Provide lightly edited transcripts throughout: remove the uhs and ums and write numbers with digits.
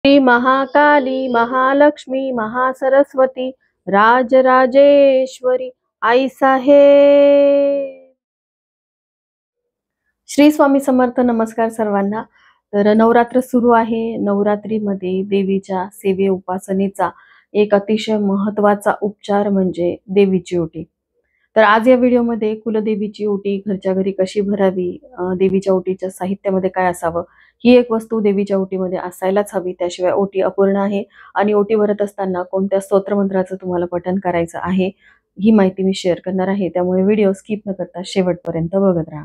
श्री महाकाली महालक्ष्मी महासरस्वती राजराजेश्वरी आई साहेब. श्री स्वामी समर्थ. नमस्कार सर्वांना. तर नवरात्र सुरू आहे. नवरात्रीमध्ये देवीच्या सेवे उपासनेचा एक अतिशय महत्त्वाचा उपचार म्हणजे देवीची ओटी. तर आज या व्हिडिओमध्ये कुलदेवीची ओटी घरच्या घरी कशी भरावी, देवीच्या ओटीच्या साहित्यामध्ये काय असावं, ही एक वस्तू देवीच्या ओटीमध्ये असायलाच हवी, त्याशिवाय ओटी अपूर्ण आहे आणि ओटी भरत असताना कोणत्या स्तोत्रमंत्राचं तुम्हाला पठण करायचं आहे ही माहिती मी शेअर करणार आहे. त्यामुळे व्हिडिओ स्किप न करता शेवटपर्यंत बघत राहा.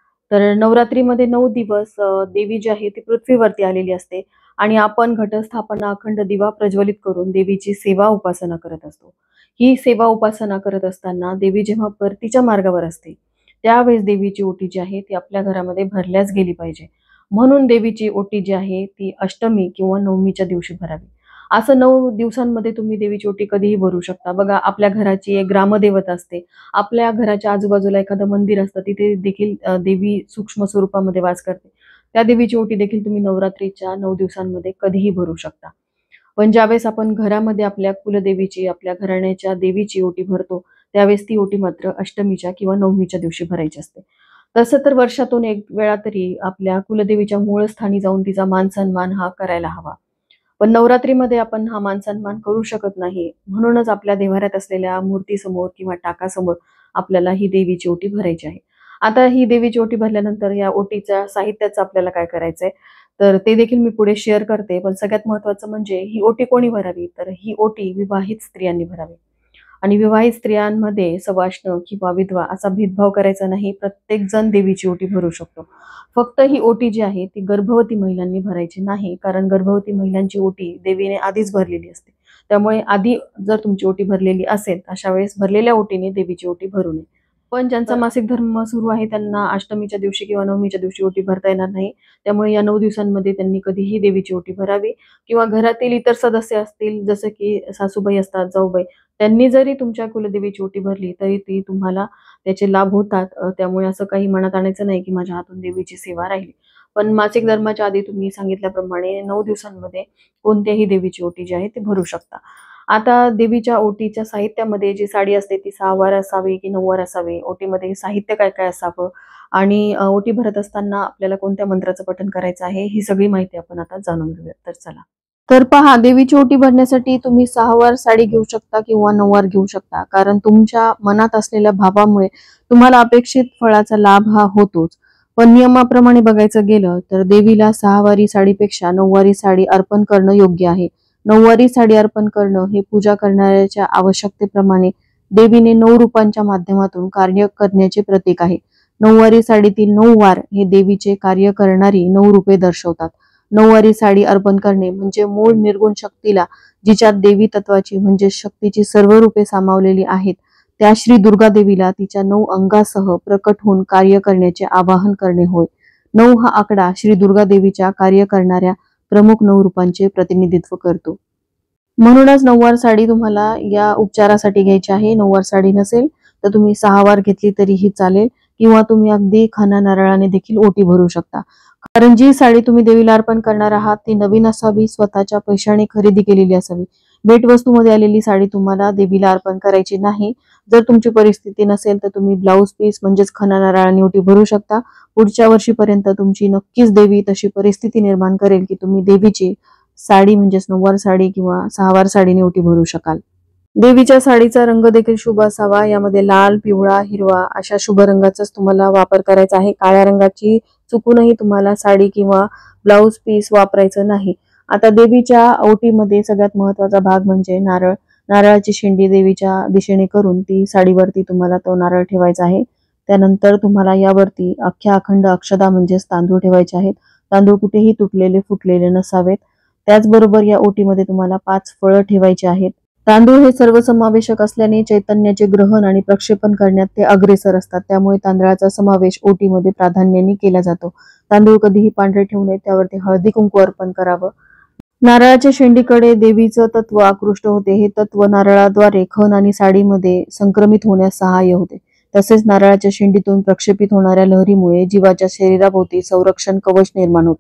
तर नवरात्रीमध्ये 9 दिवस देवी जी आहे ती पृथ्वीवरती आलेली असते आणि आपण घटस्थापना अखंड दिवा प्रज्वलित करून देवीची सेवा उपासना करत असतो. ही सेवा उपासना करत असताना देवी जेव्हा परतीच्या मार्गावर असते त्यावेळेस देवीची ओटी जी आहे ती आपल्या घरामध्ये भरल्याच गेली पाहिजे. म्हणून देवीची ओटी जी आहे ती अष्टमी किंवा नवमीच्या दिवशी भरावी. असं 9 दिवसांमध्ये तुम्ही देवीची ओटी कधीही भरू शकता. बघा, आपल्या घराची एक ग्रामदेवता असते, आपल्या घराच्या आजूबाजूला एखादं मंदिर असतं, तिथे देखील देवी सूक्ष्म स्वरूपामध्ये वास करते. त्या देवीची ओटी देखील तुम्ही नवरात्रीच्या 9 दिवसांमध्ये कधीही भरू शकता. पण ज्यावेळेस आपण घरामध्ये आपल्या कुलदेवीची, आपल्या घराण्याच्या देवीची ओटी भरतो त्यावेळेस ती ओटी मात्र अष्टमीच्या किंवा नवमीच्या दिवशी भरायची असते. तसं तर वर्षातून एक वेळा तरी आपल्या कुलदेवीच्या मूळ स्थानी जाऊन तिचा मान सन्मान हा करायला हवा. पण नवरात्रीमध्ये आपण हा मान सन्मान करू शकत नाही, म्हणूनच आपल्या देव्हाऱ्यात असलेल्या मूर्तीसमोर किंवा टाकासमोर आपल्याला ही देवीची ओटी भरायची आहे. आता ही देवीची ओटी भरल्यानंतर या ओटीच्या साहित्याचं आपल्याला काय करायचंय तर ते देखील मी पुढे शेअर करते. पण सगळ्यात महत्त्वाचं म्हणजे ही ओटी कोणी भरावी, तर ही ओटी विवाहित स्त्रियांनी भरावी. आणि विवाहित स्त्रियांमध्ये सवाष्ण किंवा विधवा असा भेदभाव करायचा नाही. प्रत्येक जण देवीची ओटी भरू शकतो. फक्त ही ओटी जी आहे ती गर्भवती महिलांनी भरायची नाही, कारण गर्भवती महिलांची ओटी देवीने आधीच भरलेली असते. त्यामुळे आधी जर तुमची ओटी भरलेली असेल अशा वेळेस भरलेल्या ओटीने देवीची ओटी भरू नये. पण ज्यांचा मासिक धर्म सुरू आहे त्यांना अष्टमीच्या दिवशी किंवा नवमीच्या दिवशी ओटी भरता येणार नाही. त्यामुळे या 9 दिवसांमध्ये त्यांनी कधीही देवीची ओटी भरावी. किंवा घरातील इतर सदस्य असतील, जसं की सासूबाई असतात, जाऊबाई, त्यांनी जरी तुमच्या कुलदेवीची ओटी भरली तरी ती तुम्हाला त्याचे लाभ होतात. त्यामुळे असं काही मनात आणायचं नाही की माझ्या हातून देवीची सेवा राहिली. पण मासिक धर्माच्या आधी तुम्ही सांगितल्याप्रमाणे 9 दिवसांमध्ये कोणत्याही देवीची ओटी जी आहे ती भरू शकता. आता देवीच्या ओटीच्या साहित्यामध्ये जी साडी असते ती 6 वार असावी की 9 वार असावी, ओटीमध्ये साहित्य काय काय असावं आणि ओटी भरत असताना आपल्याला कोणत्या मंत्राचं पठण करायचं आहे ही सगळी माहिती आपण आता जाणून घेऊया. तर चला. तर पहा, देवीची ओटी भरण्यासाठी तुम्ही 6 वार साडी घेऊ शकता किंवा 9 वार घेऊ शकता, कारण तुमच्या मनात असलेल्या भावामुळे तुम्हाला अपेक्षित फळाचा लाभ हा होतोच. पण नियमाप्रमाणे बघायचं गेलं तर देवीला 6 वारी साडीपेक्षा 9 वारी साडी अर्पण करणं योग्य आहे. 9 वारी साडी अर्पण करणं हे पूजा करणाऱ्याच्या आवश्यकतेप्रमाणे देवीने 9 रूपांच्या माध्यमातून कार्य करण्याचे प्रतीक आहे. 9 वारी साडीतील 9 वार हे देवीचे कार्य करणारी 9 रूपे दर्शवतात. 9 वारी साडी अर्पण करणे म्हणजे मूळ निर्गुण शक्तीला, जिच्यात देवी तत्वाची म्हणजे शक्तीची सर्व रूपे सामावलेली आहेत, त्या श्री दुर्गा देवीला तिच्या 9 अंगासह प्रकट होऊन कार्य करण्याचे आवाहन करणे होय. 9 हा आकडा श्री दुर्गा देवीच्या कार्य करणाऱ्या प्रमुख 9 रूपांचे प्रतिनिधित्व करतो. म्हणूनच 9 वार साडी तुम्हाला या उपचारासाठी घ्यायची आहे. 9 वार साडी नसेल तर तुम्ही 6 वार घेतली तरीही चालेल, किंवा तुम्ही अगदी खाना नारळाने देखील ओटी भरू शकता. कारण जी साडी तुम्ही देवीला अर्पण करणार आहात ती नवीन असावी, स्वतःच्या पैशाने खरेदी केलेली असावी. भेटवस्तूमध्ये आलेली साडी तुम्हाला देवीला अर्पण करायची नाही. जर तुमची परिस्थिती नसेल तर तुम्ही ब्लाऊज पीस म्हणजेच खना नारळाने ओटी भरू शकता. पुढच्या वर्षीपर्यंत तुमची नक्कीच देवी तशी परिस्थिती निर्माण करेल की तुम्ही देवीची साडी म्हणजेच 9 वार साडी किंवा 6 वार साडीने ओटी भरू शकाल. देवीच्या साडीचा रंग देखील शुभ असावा. यामध्ये लाल, पिवळा, हिरवा अशा शुभ रंगाचाच तुम्हाला वापर करायचा आहे. काळ्या रंगाची चुकूनही तुम्हाला साडी किंवा ब्लाऊज पीस वापरायचं नाही. आता देवीच्या ओटीमध्ये सगळ्यात महत्त्वाचा भाग म्हणजे नारळ. नारळाची शेंडी देवीच्या दिशेने करून ती साडीवरती तुम्हाला तो नारळ ठेवायचा आहे. त्यानंतर तुम्हाला यावरती अख्ख्या अखंड अक्षदा म्हणजेच तांदूळ ठेवायचे आहेत. तांदूळ कुठेही तुटलेले फुटलेले नसावेत. त्याचबरोबर या ओटीमध्ये तुम्हाला 5 फळं ठेवायची आहेत. तांदूळ हे सर्वसमावेशक असल्याने चैतन्याचे ग्रहण आणि प्रक्षेपण करण्यात ते अग्रेसर असतात. त्यामुळे तांदळाचा समावेश ओटीमध्ये प्राधान्याने केला जातो. तांदूळ कधीही पांढरे ठेवू नये, त्यावरती हळदी कुंकू अर्पण करावं. नारळाच्या शेंडीकडे देवीचं तत्व आकृष्ट होते. हे तत्व नारळाद्वारे खण आणि साडीमध्ये संक्रमित होण्यास सहाय्य होते. तसेच नारळाच्या शेंडीतून प्रक्षेपित होणाऱ्या लहरीमुळे जीवाच्या शरीराभोवती संरक्षण कवच निर्माण होतं.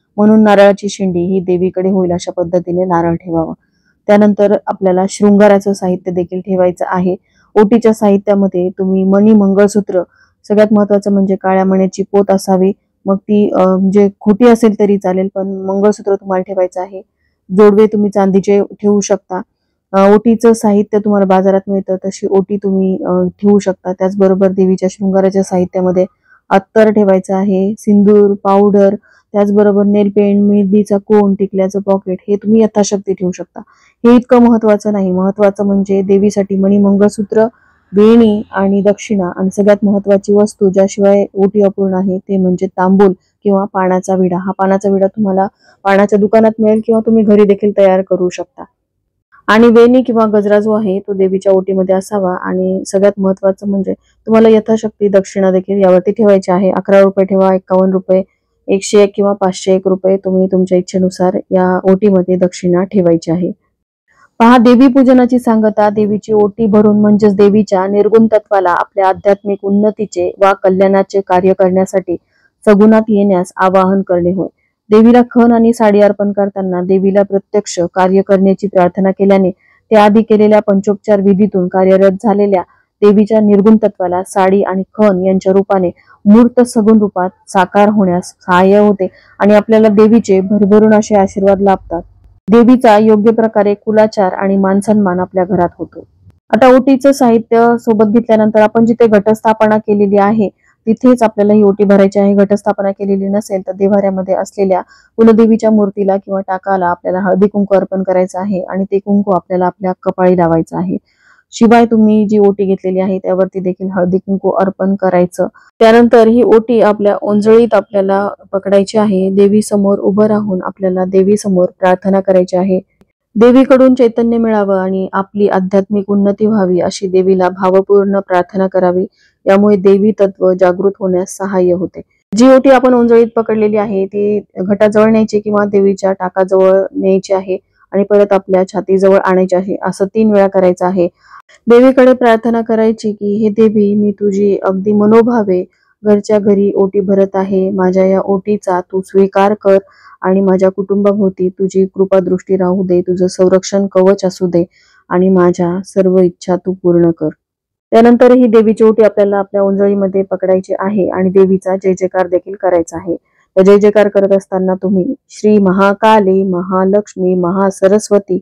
म्हणून नारळाची शेंडी ही देवीकडे होईल अशा पद्धतीने नारळ ठेवावा. त्यानंतर आपल्याला शृंगाराचं साहित्य देखील ठेवायचं आहे. ओटीच्या साहित्यामध्ये तुम्ही मणी, मंगळसूत्र, सगळ्यात महत्वाचं म्हणजे काळ्या मण्याची पोत असावी. मग ती म्हणजे खोटी असेल तरी चालेल, पण मंगळसूत्र तुम्हाला ठेवायचं आहे. जोडवे तुम्ही चांदीचे ठेवू शकता. ओटीचं साहित्य तुम्हाला बाजारात मिळतं तशी ओटी तुम्ही ठेवू शकता. त्याचबरोबर देवीच्या शृंगाराच्या साहित्यामध्ये अत्तर ठेवायचं आहे, सिंदूर, पावडर, त्याचबरोबर नेल पेंट, मेहंदीचा कोन, टिकल्याचं पॉकेट हे तुम्ही यथाशक्ती ठेवू शकता. हे इतकं महत्वाचं नाही. महत्वाचं म्हणजे देवीसाठी मणी, मंगळसूत्र, वेणी आणि दक्षिणा, आणि सगळ्यात महत्वाची वस्तू ज्याशिवाय ओटी अपूर्ण आहे ते म्हणजे तांबूल किंवा पानाचा विडा. हा पानाचा विडा तुम्हाला पानाच्या दुकानात मिळेल किंवा तुम्ही घरी देखील तयार करू शकता. आणि वेणी किंवा गजरा जो आहे तो देवीच्या ओटीमध्ये असावा. आणि सगळ्यात महत्वाचं म्हणजे तुम्हाला यथाशक्ती दक्षिणा देखील यावरती ठेवायची आहे. 11 रुपये ठेवा, 51 रुपये, 101 किंवा 501 रुपये तुम्ही तुमच्या इच्छेनुसार या ओटीमध्ये दक्षिणा ठेवायची आहे. पहा, देवी पूजनाची सांगता देवीची ओटी भरून म्हणजेच देवीच्या निर्गुण तत्वाला आपल्या आध्यात्मिक उन्नतीचे वा कल्याणाचे कार्य करण्यासाठी सगुणात येण्यास आवाहन करणे होय. देवीला खण आणि साडी अर्पण करताना देवीला प्रत्यक्ष कार्य करण्याची प्रार्थना केल्याने त्याआधी केलेल्या पंचोपचार विधीतून कार्यरत झालेल्या देवीच्या निर्गुण तत्वाला साडी आणि खण यांच्या रूपाने मूर्त सगुण रूपात साकार होण्यास सहाय्य होते आणि आपल्याला देवीचे भरभरून असे आशीर्वाद लाभतात. देवीचा योग्य प्रकारे कुलाचार आणि मानसन्मान आपल्या घरात होतो. आता ओटीचं साहित्य सोबत घेतल्यानंतर आपण जिथे घटस्थापना केलेली आहे तिथेच आपल्याला ही ओटी भरायची आहे. घटस्थापना केलेली नसेल तर देव्हाऱ्यामध्ये असलेल्या कुलदेवीच्या मूर्तीला किंवा टाकाला आपल्याला हळदी कुंकू अर्पण करायचं आहे आणि ते कुंकू आपल्याला आपल्या कपाळी लावायचं आहे. शिवाय तुम्ही जी ओटी घेतलेली आहे त्यावरती देखील हळदी कुंकू अर्पण करायचं. त्यानंतर ही ओटी आपल्या ओंजळीत आपल्याला पकडायची आहे. देवी समोर उभं राहून आपल्याला देवी समोर प्रार्थना करायची आहे. देवीकडून चैतन्य मिळावं आणि आपली आध्यात्मिक उन्नती व्हावी अशी देवीला भावपूर्ण प्रार्थना करावी. यामुळे देवी तत्व जागृत होण्यास सहाय्य होते. जी ओटी आपण ओंजळीत पकडलेली आहे ती घटाजवळ न्यायची किंवा देवीच्या टाकाजवळ न्यायची आहे आणि परत आपल्या छातीजवळ आणायची आहे. असं 3 वेळा करायचं आहे. देवीकडे प्रार्थना करायची की हे देवी, मी तुझी अगदी मनोभावे घरच्या घरी ओटी भरत आहे. माझ्या या ओटीचा तू स्वीकार कर आणि माझ्या कुटुंबाभोवती तुझी कृपा दृष्टी राहू दे, तुझं संरक्षण कवच असू दे आणि माझ्या सर्व इच्छा तू पूर्ण कर. त्यानंतर ही देवीची ओटी आपल्याला आपल्या ओंजळीमध्ये पकडायची आहे आणि देवीचा जय जयकार देखील करायचा आहे. तर जय जयकार करत असताना तुम्ही श्री महाकाली, महालक्ष्मी, महासरस्वती,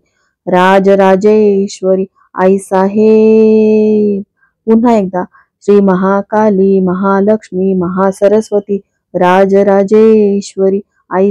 राजराजेश्वरी, आई साहेब, पुन्हा एकदा श्री महाकाली, महालक्ष्मी, महासरस्वती, राजराजेश्वरी, आई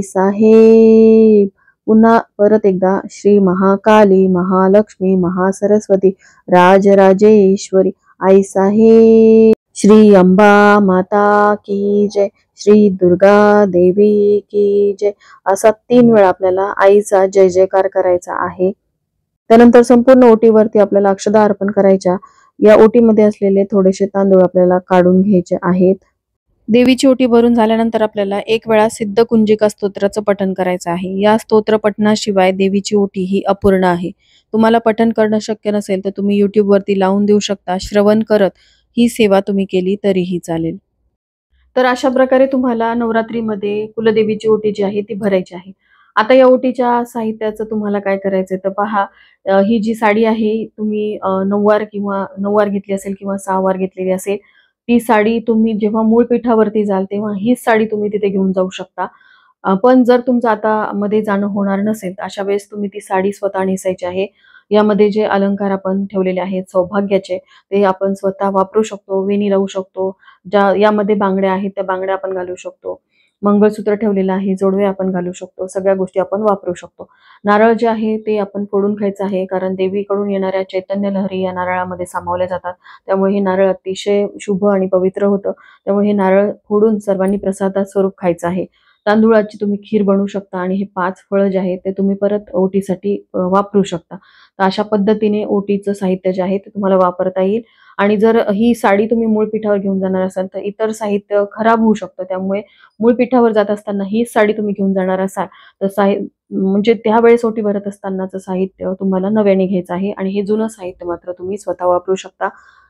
साहेब, पुन्हा परत एकदा श्री महाकाली, महालक्ष्मी, महासरस्वती, राजराजेश्वरी, आई साहेब, श्री अंबा माता की जय, श्री दुर्गा देवी की जय, असा 3 वेळा आपल्याला आईचा जय जयकार करायचा आहे. त्यानंतर संपूर्ण ओटीवरती आपल्याला अक्षदा अर्पण करायच्या. या ओटीमध्ये असलेले थोडेसे तांदूळ आपल्याला काढून घ्यायचे आहेत. देवीची ओटी भरून झाल्यानंतर आपल्याला 1 वेळा सिद्ध कुंजिका स्तोत्राचं पठण करायचं आहे. या स्तोत्र पठणाशिवाय देवीची ओटी ही अपूर्ण आहे. तुम्हाला पठण करणं शक्य नसेल तर तुम्ही YouTube वरती लावून देऊ शकता. श्रवण करत ही सेवा तुम्ही केली तरीही चालेल. तर अशा प्रकारे तुम्हाला नवरात्रीमध्ये कुलदेवीची ओटी जी आहे ती भरायची आहे. आता या ओटीच्या साहित्याचं तुम्हाला काय करायचंय तर पहा, ही जी साडी आहे तुम्ही नऊवार किंवा नऊवार घेतली असेल किंवा 6 वार घेतलेली असेल, ती साडी तुम्ही जेव्हा मूळ पीठावरती जाल तेव्हा हीच साडी तुम्ही तिथे घेऊन जाऊ शकता. पण जर तुमचं आता मध्ये जाणं होणार नसेल तर अशा वेळेस तुम्ही ती साडी स्वतः नेसायची आहे. यामध्ये जे अलंकार आपण ठेवलेले आहेत सौभाग्याचे ते आपण स्वतः वापरू शकतो. वेणी लावू शकतो. ज्या यामध्ये बांगड्या आहेत त्या बांगड्या आपण घालू शकतो. मंगळसूत्र ठेवलेलं आहे, जोडवे आपण घालू शकतो. सगळ्या गोष्टी आपण वापरू शकतो. नारळ जे आहे ते आपण फोडून खायचं आहे, कारण देवीकडून येणाऱ्या चैतन्य लहरी या नारळामध्ये सामावल्या जातात. त्यामुळे हे नारळ अतिशय शुभ आणि पवित्र होतं. त्यामुळे हे नारळ फोडून सर्वांनी प्रसादात स्वरूप खायचं आहे. तांदूळाची तुम्ही खीर बनवू शकता आणि हे 5 फळं जे आहेत ते तुम्ही परत ओटीसाठी वापरू शकता. तर अशा पद्धतीने ओटीचं साहित्य जे आहे ते तुम्हाला वापरता येईल. आणि जर ही साडी तुम्ही मूळ पीठावर घेऊन जाणार असाल तर इतर साहित्य खराब होऊ शकतं. त्यामुळे मूळ पीठावर जात असताना ही साडी तुम्ही घेऊन जाणार असाल तर म्हणजे त्यावेळेस ओटी भरत असतानाचं साहित्य तुम्हाला नव्याने घ्यायचं आहे आणि हे जुनं साहित्य मात्र तुम्ही स्वतः वापरू शकता.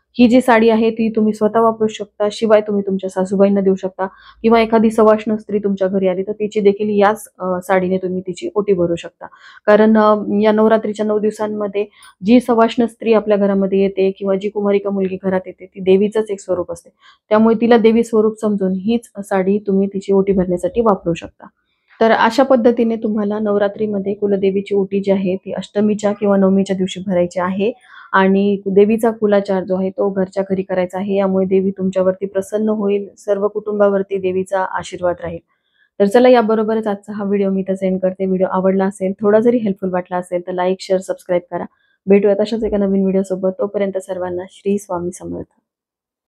ही जी साडी आहे ती तुम्ही स्वतः वापरू शकता, शिवाय तुम्ही तुमच्या सासूबाईंना देऊ शकता किंवा एखादी सवाष्ण स्त्री तुमच्या घरी आली तर तिची देखील याच साडीने तुम्ही तिची ओटी भरू शकता. कारण या नवरात्रीच्या 9 दिवसांमध्ये जी सवाष्ण स्त्री आपल्या घरामध्ये येते किंवा जी कुमारिका मुलगी घरात येते ती देवीचंच एक स्वरूप असते. त्यामुळे तिला देवी स्वरूप समजून हीच साडी तुम्ही तिची ओटी भरण्यासाठी वापरू शकता. तर अशा पद्धतीने तुम्हाला नवरात्रीमध्ये कुलदेवीची ओटी जी आहे ती अष्टमीच्या किंवा नवमीच्या दिवशी भरायची आहे आणि देवीचा कुलाचार जो आहे तो घरच्या घरी करायचा आहे. यामुळे देवी तुमच्यावरती प्रसन्न होईल, सर्व कुटुंबावरती देवीचा आशीर्वाद राहील. तर चला याबरोबरच आजचा हा व्हिडिओ मी इथेच एंड करते. व्हिडिओ आवडला असेल, थोडा जरी हेल्पफुल वाटला असेल तर लाईक, शेअर, सबस्क्राईब करा. भेटूयात अशाच एका नवीन व्हिडिओसोबत. तोपर्यंत सर्वांना श्री स्वामी समर्थ.